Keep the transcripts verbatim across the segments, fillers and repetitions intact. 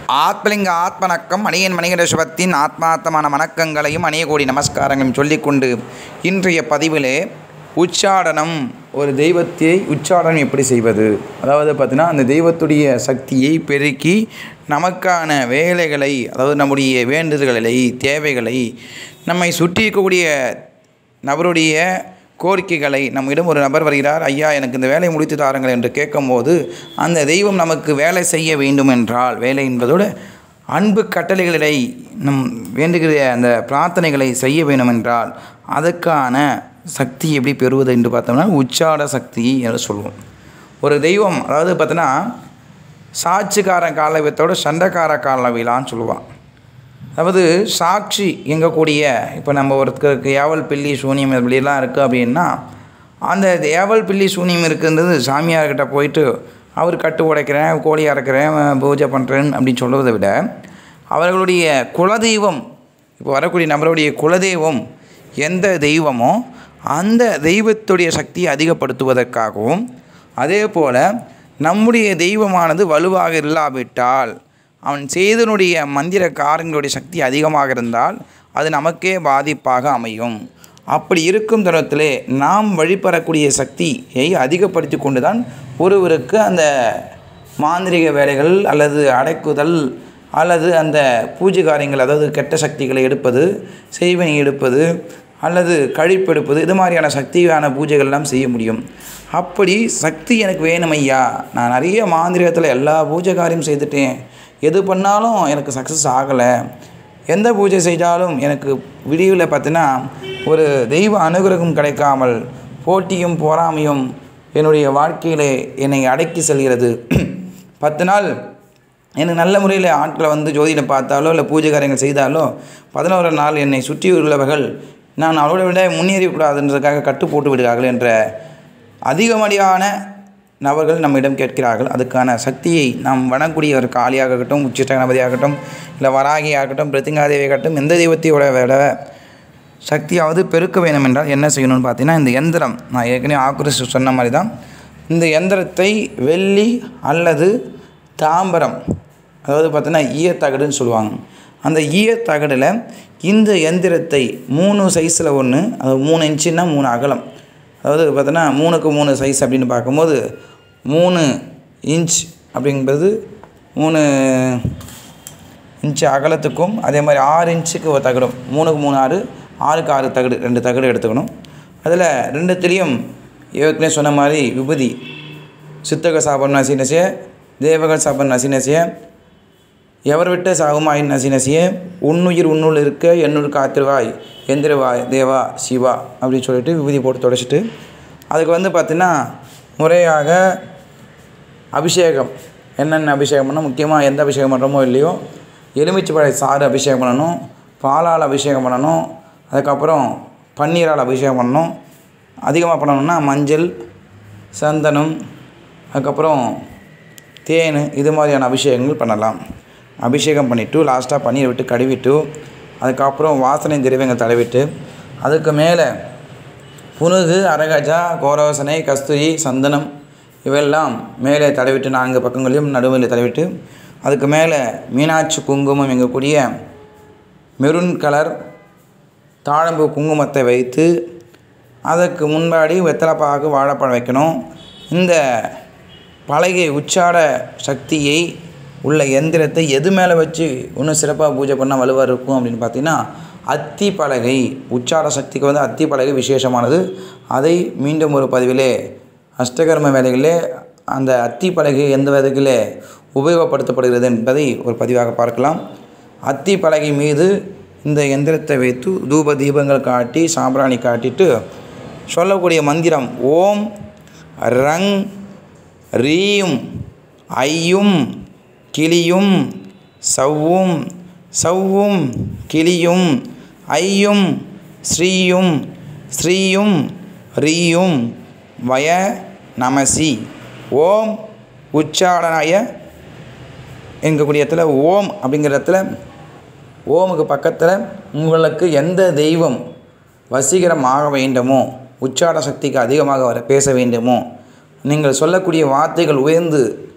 ஆத்மலிங்க ஆத்மனக்கம் அணியன் மணிகண்டேஸ்வரத்தின் ஆத்மார்த்தமான வணக்கங்களையும் அணிய கோடி நமஸ்காரங்களையும் சொல்லிக்கொண்டு இன்றைய பதிவிலே உச்சாடனம், ஒரு தெய்வத்தை உச்சாடனம் எப்படி செய்வது, அதாவது பார்த்தீங்கன்னா அந்த தெய்வத்துடைய சக்தியை பெருக்கி நமக்கான வேலைகளை, அதாவது நம்முடைய வேண்டுதல்களை, தேவைகளை, நம்மை சுற்றி இருக்கக்கூடிய நபருடைய கோரிக்கைகளை, நம்மிடம் ஒரு நபர் வருகிறார், ஐயா எனக்கு இந்த வேலையை முடித்து தாருங்கள் என்று கேட்கும்போது அந்த தெய்வம் நமக்கு வேலை செய்ய வேண்டும் என்றால், வேலை என்பதோடு அன்பு கட்டளைகளை நம் வேண்டுகிற அந்த பிரார்த்தனைகளை செய்ய வேண்டும் என்றால் அதற்கான சக்தி எப்படி பெறுவது என்று பார்த்தோம்னா உச்சாட சக்தி என்று சொல்லுவோம். ஒரு தெய்வம், அதாவது பார்த்தோன்னா சாட்சிக்கார காலவியத்தோட சண்டைக்கார காலவிலான்னு சொல்லுவான். அதாவது சாட்சி எங்கக்கூடிய, இப்போ நம்ம ஒருத்தருக்கு ஏவல் பில்லி சூனியம் இப்படிலாம் இருக்குது அப்படின்னா, அந்த ஏவல் பில்லி சூனியம் இருக்குன்றது சாமியார்கிட்ட போயிட்டு அவர் கட்டு உடைக்கிறேன், கோழி அறுக்கிறேன், பூஜை பண்ணுறேன் அப்படின்னு சொல்கிறத விட அவர்களுடைய குலதெய்வம், இப்போ வரக்கூடிய நபருடைய குலதெய்வம் எந்த தெய்வமோ அந்த தெய்வத்துடைய சக்தியை அதிகப்படுத்துவதற்காகவும், அதே போல் நம்முடைய தெய்வமானது வலுவாக இல்லாவிட்டால் அவன் செய்தனுடைய மந்திர காரங்களுடைய சக்தி அதிகமாக இருந்தால் அது நமக்கே பாதிப்பாக அமையும். அப்படி இருக்கும் தருணத்திலே நாம் வழிபடக்கூடிய சக்தியை அதிகப்படுத்தி கொண்டு தான் ஒருவருக்கு அந்த மாந்திரிக வேலைகள் அல்லது அடைக்குதல் அல்லது அந்த பூஜை காரியங்கள், அதாவது கெட்ட சக்திகளை எடுப்பது, செய்வனை எடுப்பது அல்லது கழிப்பெடுப்பது, இது மாதிரியான சக்தியான பூஜைகள்லாம் செய்ய முடியும். அப்படி சக்தி எனக்கு வேணும் ஐயா, நான் நிறைய மாந்திரிகத்தில் எல்லா பூஜை காரியம் செய்துட்டேன், எது பண்ணாலும் எனக்கு சக்ஸஸ் ஆகலை, எந்த பூஜை செய்தாலும் எனக்கு விடிவில் பார்த்தீங்கன்னா ஒரு தெய்வ அனுகிரகம் கிடைக்காமல் போட்டியும் பொறாமையும் என்னுடைய வாழ்க்கையில் என்னை அடக்கி செல்கிறது, பத்து நாள் எனக்கு நல்ல முறையில் ஆட்களை வந்து ஜோதிடம் பார்த்தாலோ இல்லை பூஜை காரியங்கள் செய்தாலோ பதினோரு நாள் என்னை சுற்றி உள்ளவர்கள் நான் அவளை விட முன்னேறக்கூடாதுன்றதுக்காக கட்டு போட்டு விடுகிறார்கள் என்ற அதிகமடியான நபர்கள் நம்மிடம் கேட்கிறார்கள். அதுக்கான சக்தியை நாம் வணங்கக்கூடிய ஒரு காளியாகட்டும், உச்சிஷ்ட கணபதியாகட்டும், இல்லை வராகியாகட்டும், பிரத்திங்காதேவியாகட்டும், எந்த தெய்வத்தையோட விட சக்தியாவது பெருக்க வேணும் என்றால் என்ன செய்யணும்னு பார்த்தீங்கன்னா, இந்த எந்திரம் நான் ஏற்கனவே ஆக்குரிச்சு சொன்ன மாதிரி தான், இந்த எந்திரத்தை வெள்ளி அல்லது தாம்பரம், அதாவது பார்த்தீங்கன்னா ஈயத்தகடுன்னு சொல்லுவாங்க, அந்த ஈயத்தகடில் இந்த எந்திரத்தை மூணு சைஸில் ஒன்று, அது மூணு இன்ச்சுன்னா மூணு அகலம், அதாவது பார்த்தோன்னா மூணுக்கு மூணு சைஸ் அப்படின்னு பார்க்கும்போது மூணு இன்ச் அப்படிங்கிறது மூணு இன்ச்சு அகலத்துக்கும், அதே மாதிரி ஆறு இன்ச்சுக்கு ஒரு தகடும், மூணுக்கு மூணு ஆறு, ஆறுக்கு ஆறு தகடு, ரெண்டு தகடு எடுத்துக்கணும். அதில் ரெண்டுத்துலேயும் ஏற்கனவே சொன்ன மாதிரி விபூதி, சித்தக சாபம் நசி நசிய, தேவக சாபம் நசி நசிய, எவர் விட்ட சாகுமாயின் நசி நசிய, உன்னுயிர் உன்னுள் இருக்க என்னுள் காத்திருவாய் எந்திரவாய் தேவா சிவா அப்படின்னு சொல்லிட்டு விபூதி போட்டு தொடச்சிட்டு, அதுக்கு வந்து பார்த்திங்கன்னா முறையாக அபிஷேகம், என்னென்ன அபிஷேகம் பண்ணணும், முக்கியமாக எந்த அபிஷேகம் பண்ணுறோமோ இல்லையோ எலுமிச்சைப்பழ சாறு அபிஷேகம் பண்ணணும், பாலால் அபிஷேகம் பண்ணணும், அதுக்கப்புறம் பன்னீரால் அபிஷேகம் பண்ணணும், அதிகமாக பண்ணணும்னா மஞ்சள், சந்தனம், அதுக்கப்புறம் தேன், இது மாதிரியான அபிஷேகங்கள் பண்ணலாம். அபிஷேகம் பண்ணிவிட்டு லாஸ்ட்டாக பன்னீர் விட்டு கழுவிட்டு அதுக்கப்புறம் வாசனை திரவியங்கள் தடவிட்டு அதுக்கு மேலே புனுகு, அரகஜா, கோரோசனை, கஸ்தூரி, சந்தனம் இவெல்லாம் மேலே தடவிட்டு நான்கு பக்கங்களையும் நடுவில் தடவிட்டு அதுக்கு மேலே மீனாட்சி குங்குமம் எங்கக்கூடிய மெரூன் கலர் தாழம்பூ குங்குமத்தை வைத்து அதற்கு முன்னாடி வெத்தலைப்பாகு, வாழைப்பழம் வைக்கணும். இந்த பலகை உச்சாட சக்தியை உள்ள எந்திரத்தை எது மேலே வச்சு இன்னும் சிறப்பாக பூஜை பண்ணால் வலுவாக இருக்கும் அப்படின்னு பார்த்தீங்கன்னா, அத்தி பலகை, உச்சாட சக்திக்கு வந்து அத்தி பலகை விசேஷமானது. அதை மீண்டும் ஒரு பதிவிலே அஷ்டகர்ம வேலைகளிலே அந்த அத்தி பலகை எந்த விதத்திலே உபயோகப்படுத்தப்படுகிறது என்பதை ஒரு பதிவாக பார்க்கலாம். அத்தி பலகை மீது இந்த எந்திரத்தை வைத்து தூப தீபங்கள் காட்டி சாம்பிராணி காட்டிட்டு சொல்லக்கூடிய மந்திரம் ஓம் ரங் ரீம் ஐயும் கிளியும் சவ்வும் சவ்வும் கிளியும் ஐயும் ஸ்ரீயும் ஸ்ரீயும் ரீயும் வய நமசி ஓம் உச்சாடனாய எங்கக்கூடிய இடத்துல ஓம் அப்படிங்கிற இடத்துல ஓமுக்கு பக்கத்தில் உங்களுக்கு எந்த தெய்வம் வசீகரமாக வேண்டுமோ, உச்சாட சக்திக்கு அதிகமாக வர பேச வேண்டுமோ, நீங்கள் சொல்லக்கூடிய வார்த்தைகள் உயர்ந்து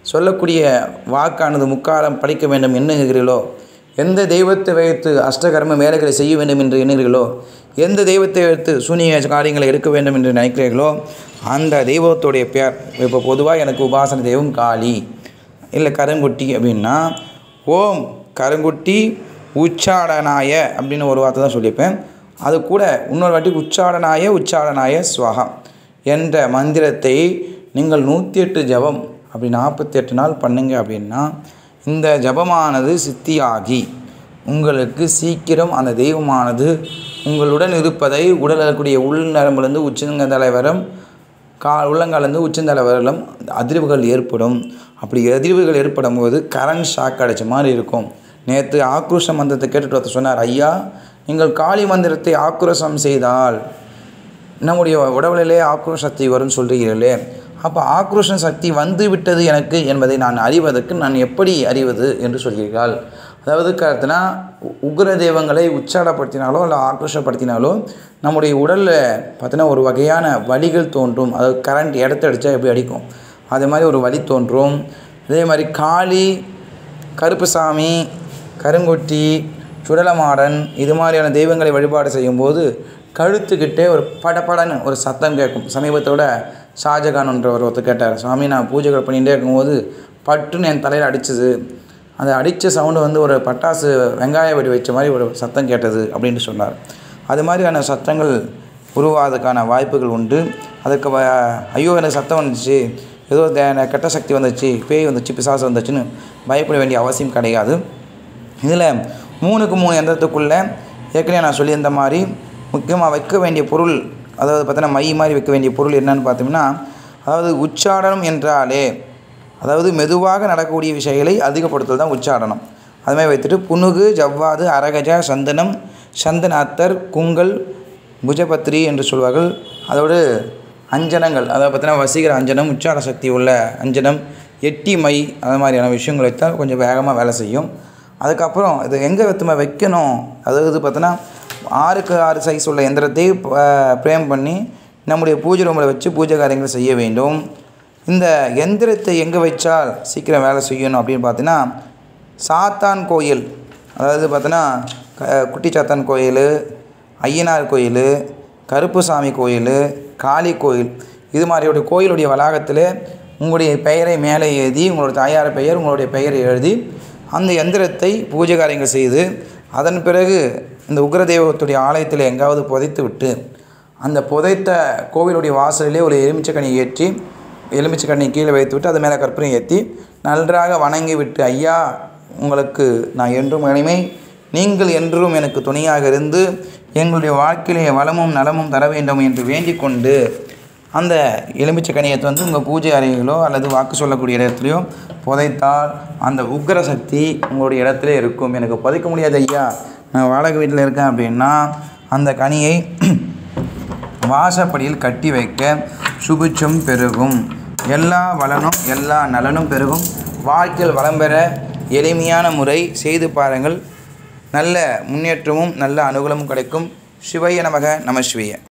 சொல்லக்கூடிய வாக்கானது முக்காலம் படிக்க வேண்டும் எண்ணுகிறீர்களோ, எந்த தெய்வத்தை வைத்து அஷ்டகர்ம வேலைகளை செய்ய வேண்டும் என்று எண்ணுகிறீர்களோ, எந்த தெய்வத்தை வைத்து சூனிய காரியங்களை எடுக்க வேண்டும் என்று நினைக்கிறீர்களோ அந்த தெய்வத்துடைய பெயர். இப்போ பொதுவாக எனக்கு உபாசன தெய்வம் காளி இல்லை கருங்குட்டி அப்படின்னா, ஓம் கருங்குட்டி உச்சாடனாய அப்படின்னு ஒரு வார்த்தை தான் சொல்லியிருப்பேன். அது கூட இன்னொரு வாட்டி உச்சாடனாய உச்சாடனாய ஸ்வகம் என்ற மந்திரத்தை நீங்கள் நூற்றி எட்டு ஜபம் அப்படி நாற்பத்தி எட்டு நாள் பண்ணுங்க அப்படின்னா இந்த ஜபமானது சித்தியாகி உங்களுக்கு சீக்கிரம் அந்த தெய்வமானது உங்களுடன் இருப்பதை உடல் இருக்கக்கூடிய உள் நரம்புலேருந்து உச்சந்தலை வரும் கா உள்ளங்காலேருந்து உச்சந்தலை வரலும் அதிர்வுகள் ஏற்படும். அப்படி அதிர்வுகள் ஏற்படும் போது கரண்ட் ஷாக் அடித்த மாதிரி இருக்கும். நேற்று ஆக்ரோஷ மந்திரத்தை கேட்டுட்டு ஒருத்தர் சொன்னார், ஐயா நீங்கள் காளி மந்திரத்தை ஆக்ரோஷம் செய்தால் நம்முடைய உடலிலே ஆக்ரோஷத்தை வரும்னு சொல்கிறீர்களே, அப்போ ஆக்ரோஷ சக்தி வந்து விட்டது எனக்கு என்பதை நான் அறிவதற்கு நான் எப்படி அறிவது என்று சொல்கிறீர்கள். அதாவது கருத்துனா உக்ர தெய்வங்களை உச்சாடப்படுத்தினாலோ இல்லை ஆக்ரோஷப்படுத்தினாலோ நம்முடைய உடலில் பார்த்தீங்கன்னா ஒரு வகையான வலிகள் தோன்றும். அதாவது கரண்ட் இடத்த அடித்தா எப்படி அடிக்கும் அதே மாதிரி ஒரு வலி தோன்றும். அதே மாதிரி காளி, கருப்புசாமி, கருங்குட்டி, சுடலமாடன் இது மாதிரியான தெய்வங்களை வழிபாடு செய்யும்போது கழுத்துக்கிட்டே ஒரு படப்படன்னு ஒரு சத்தம் கேட்கும். சமீபத்தோட ஷாஜகான்ன்ற ஒரு ஒருத்தர் கேட்டார், சாமி நான் பூஜைகள் பண்ணிகிட்டே இருக்கும்போது பட்டுன்னு என் தலையில் அடிச்சது, அந்த அடித்த சவுண்டு வந்து ஒரு பட்டாசு வெங்காய வெடி வச்ச மாதிரி ஒரு சத்தம் கேட்டது அப்படின்னு சொன்னார். அது மாதிரியான சத்தங்கள் உருவாவதுக்கான வாய்ப்புகள் உண்டு. அதுக்கு ஐயோ எனக்கு சத்தம் வந்துச்சு, ஏதோ கெட்ட சக்தி வந்துச்சு, பேய் வந்துச்சு, பிசாசு வந்துச்சுன்னு பயப்பட வேண்டிய அவசியம் கிடையாது. இதில் மூணுக்கு மூணு எந்திரத்துக்குள்ளே ஏற்கனவே நான் சொல்லியிருந்த மாதிரி முக்கியமாக வைக்க வேண்டிய பொருள், அதாவது பார்த்தீங்கன்னா மை மாதிரி வைக்க வேண்டிய பொருள் என்னன்னு பார்த்தோம்னா, அதாவது உச்சாடனம் என்றாலே அதாவது மெதுவாக நடக்கக்கூடிய விஷயங்களை அதிகப்படுத்துவது தான் உச்சாடனம். அதுமாதிரி வைத்துட்டு புனுகு, ஜவ்வாது, அரகஜ, சந்தனம், சந்தன அத்தர், குங்கல், புஜபத்ரி என்று சொல்வார்கள். அதோடு அஞ்சனங்கள், அதாவது பார்த்தீங்கன்னா வசீகர அஞ்சனம், உச்சார சக்தி உள்ள அஞ்சனம், எட்டி மை, அது மாதிரியான விஷயங்கள் வைத்தால் கொஞ்சம் வேகமாக வேலை செய்யும். அதுக்கப்புறம் இது எங்கே வைத்துமா வைக்கணும், அதாவது பார்த்தோன்னா ஆறுக்கு ஆறு சைஸ் உள்ள எந்திரத்தை பிரேம் பண்ணி நம்முடைய பூஜை ரூமில் வச்சு பூஜை காரியங்களை செய்ய வேண்டும். இந்த எந்திரத்தை எங்கே வச்சால் சீக்கிரம் வேலை செய்யணும் அப்படின்னு பார்த்தீங்கன்னா, சாத்தான் கோயில், அதாவது பார்த்தோன்னா குட்டி சாத்தான் கோயில், ஐயனார் கோயில், கருப்புசாமி கோயில், காளி கோயில், இது மாதிரியோடைய கோயிலுடைய வளாகத்தில் உங்களுடைய பெயரை மேலே எழுதி உங்களுடைய தாயார் பெயர் உங்களுடைய பெயரை எழுதி அந்த எந்திரத்தை பூஜை காரியங்கள் செய்து அதன் பிறகு இந்த உக்ரதெய்வத்துடைய ஆலயத்தில் எங்காவது புதைத்து விட்டு அந்த புதைத்த கோவிலுடைய வாசலிலே ஒரு எலுமிச்சக்கனி ஏற்றி எலுமிச்சக்கண்ணி கீழே வைத்து விட்டு அது மேலே கற்பூரம் ஏற்றி நன்றாக வணங்கி விட்டு, ஐயா உங்களுக்கு நான் என்றும் இனிமை, நீங்கள் என்றும் எனக்கு துணையாக இருந்து எங்களுடைய வாழ்க்கையிலே வளமும் நலமும் தர வேண்டும் என்று வேண்டிக் கொண்டு அந்த எலுமிச்சக்கனியத்தை வந்து உங்கள் பூஜை அறைகளோ அல்லது வாக்கு சொல்லக்கூடிய இடத்துலையோ புதைத்தால் அந்த உக்ர சக்தி உங்களுடைய இடத்துல இருக்கும். எனக்கு புதைக்க முடியாது ஐயா, நான் வாடகை வீட்டில் இருக்கேன் அப்படின்னா அந்த கனியை வாசப்படியில் கட்டி வைக்க சுபிட்சம் பெருகும், எல்லா வளனும் எல்லா நலனும் பெருகும். வாழ்க்கையில் வளம் பெற எளிமையான முறை செய்து பாருங்கள். நல்ல முன்னேற்றமும் நல்ல அனுகூலமும் கிடைக்கும். சிவய நமக நம சிவய.